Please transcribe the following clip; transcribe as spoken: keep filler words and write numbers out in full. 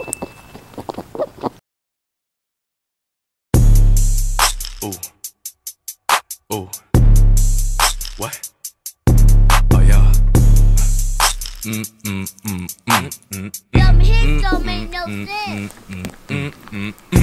Ooh. Ooh. What? Oh yeah. Mm mm mm mm mm. Them hits don't make no sense. Mm mm mm mm.